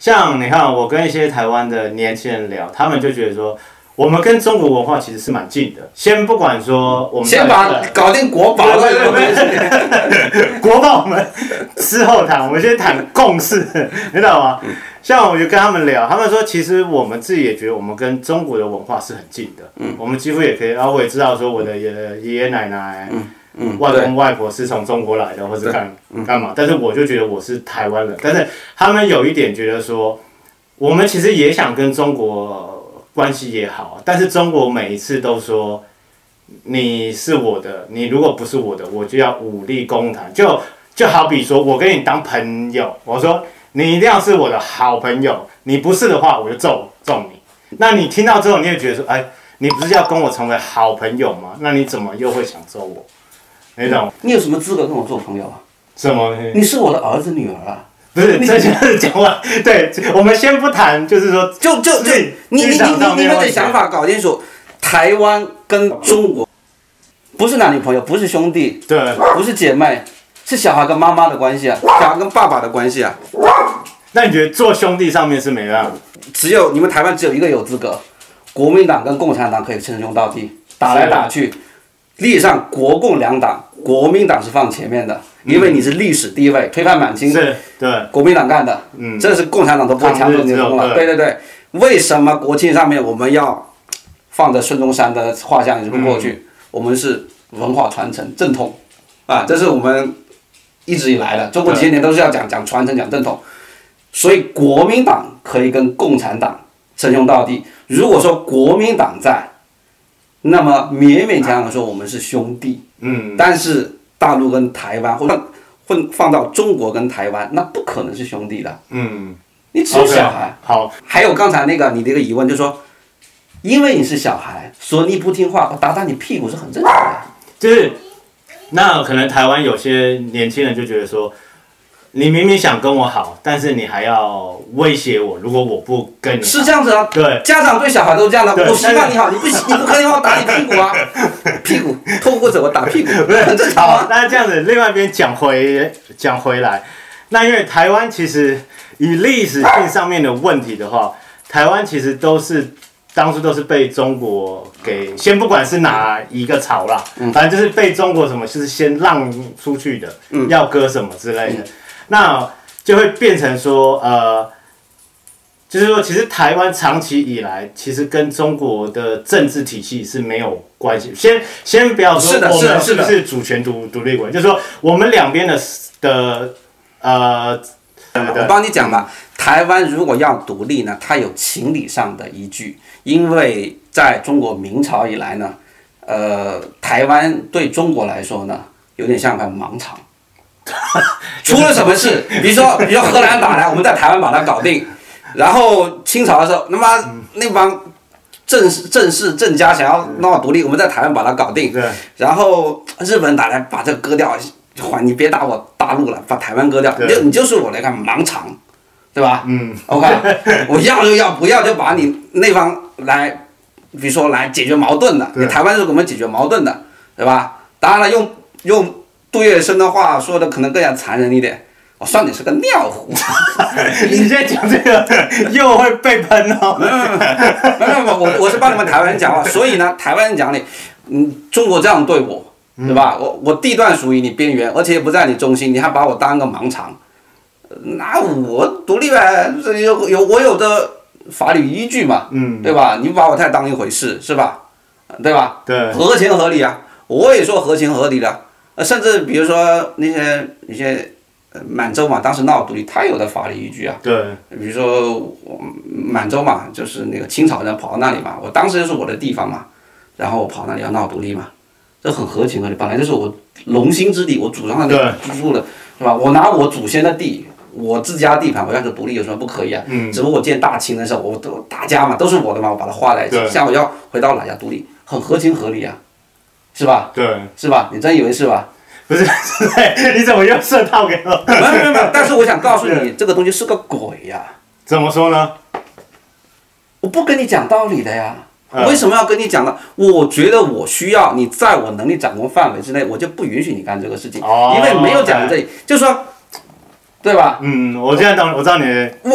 像你看，我跟一些台湾的年轻人聊，他们就觉得说，我们跟中国文化其实是蛮近的。先不管说我们先把搞定国宝了， 国宝我们之后谈，我们先谈共识，你知道吗？像我就跟他们聊，他们说其实我们自己也觉得我们跟中国的文化是很近的，我们几乎也可以，然后我也知道说我的爷爷奶奶。外公外婆是从中国来的，或是干嘛？但是我就觉得我是台湾人，但是他们有一点觉得说，我们其实也想跟中国关系也好，但是中国每一次都说你是我的，你如果不是我的，我就要武力攻台。就好比说我跟你当朋友，我说你一定要是我的好朋友，你不是的话我就揍你。那你听到之后，你也觉得说，哎，你不是要跟我成为好朋友吗？那你怎么又会想揍我？你懂？ 你有什么资格跟我做朋友啊？ 什么？ 你是我的儿子女儿啊！ 不是，这就是讲话。对，我们先不谈，就是说， 你们的想法搞清楚。台湾跟中国不是男女朋友，不是兄弟， 对， 不是姐妹，是小孩跟妈妈的关系啊，小孩跟爸爸的关系啊。 那你觉得做兄弟上面是没办法？ 只有你们台湾只有一个有资格，国民党跟共产党可以称兄道弟，打来打去。历史上国共两党，国民党是放前面的，因为你是历史地位，推翻满清是对国民党干的，这是共产党都不会抢走你的功劳。对对对，为什么国庆上面我们要放着孙中山的画像一路过去？我们是文化传承正统啊，这是我们一直以来的中国几千年都是要讲传承讲正统，所以国民党可以跟共产党称兄道弟。如果说国民党在，那么勉勉强强说我们是兄弟，但是大陆跟台湾或者放到中国跟台湾，那不可能是兄弟的，你只是小孩。 好， 还有刚才那个你的一个疑问，就是说，因为你是小孩，所以你不听话，我打你屁股是很正常的。 就是，那可能台湾有些年轻人就觉得说，你明明想跟我好，但是你还要威胁我，如果我不跟你好， 是这样子啊？ 对， 家长对小孩都是这样的。我希望你好，你不可以我打你屁股啊，屁股透过者我打屁股，很正常啊。 那这样子，另外一边讲回来，那因为台湾其实以历史性上面的问题的话，台湾其实当初都是被中国给先不管是哪一个朝啦，反正就是被中国什么就是先让出去的，要割什么之类的。那就会变成说，就是说，其实台湾长期以来，其实跟中国的政治体系是没有关系。先不要说我们是不是主权独立国，就是说我们两边的我帮你讲吧。台湾如果要独立呢，它有情理上的依据，因为在中国明朝以来呢，台湾对中国来说呢，有点像块盲场。出了什么事？比如说荷兰打来，我们在台湾把它搞定。然后清朝的时候，那帮郑家想要闹独立，我们在台湾把它搞定。然后日本人打来把这个割掉，你别打我大陆了，把台湾割掉，你就是我那个盲场，对吧？OK， 我要就要，不要就把你那方来，比如说来解决矛盾的，你台湾是给我们解决矛盾的，对吧？当然了，用杜月笙的话说的可能更加残忍一点，我算你是个尿壶。 你现在讲这个又会被喷哦。 没有，我是帮你们台湾人讲话，所以呢，台湾人讲你，中国这样对我，对吧？我地段属于你边缘，而且也不在你中心，你还把我当个盲场，那我独立呗，我有的法律依据嘛，对吧？你不把我太当一回事，是吧？对吧？ 对， 合情合理啊，我也说合情合理的。甚至比如说那些满洲嘛，当时闹独立，他有的法律依据啊。 对。 比如说满洲嘛，就是那个清朝人跑到那里嘛，我当时就是我的地方嘛，然后我跑那里要闹独立嘛，这很合情合理，本来就是我龙兴之地，我主张的居住的，是吧？我拿我祖先的地，我自家地盘，我要是独立有什么不可以啊？只不过我建大清的时候，我都大家嘛，都是我的嘛，我把它划在一起，像我要回到老家独立，很合情合理啊。是吧？ 对， 是吧？你真以为是吧？ 不是，你怎么又设套给我？ 没有，但是我想告诉你，这个东西是个鬼呀。 怎么说呢？ 我不跟你讲道理的呀。为什么要跟你讲呢？我觉得我需要你在我能力掌控范围之内，我就不允许你干这个事情，因为没有讲这里，就是说，对吧？ 我现在懂，我知道你的。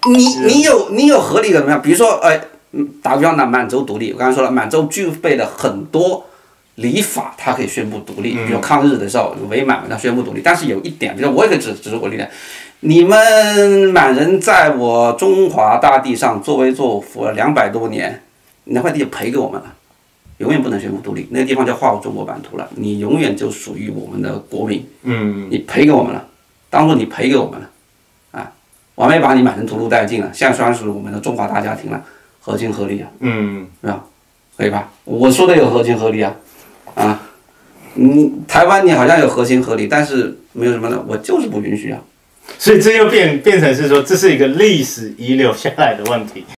你有合理的怎么样？比如说，打个比方，满洲独立，我刚才说了，满洲具备了很多礼法，它可以宣布独立。比如抗日的时候，伪满它宣布独立，但是有一点，比如说我也可以指出我的点，你们满人在我中华大地上作威作福了200多年，那块地就赔给我们了，永远不能宣布独立，那个地方就划入中国版图了，你永远就属于我们的国民。你赔给我们了，当初你赔给我们了，啊，我还没把你满人屠戮殆尽了，现在算是我们的中华大家庭了，合情合理啊，是吧？可以吧？我说的有合情合理啊，台湾你好像有合情合理，但是没有什么呢，我就是不允许啊。 所以这又变成是说，这是一个历史遗留下来的问题。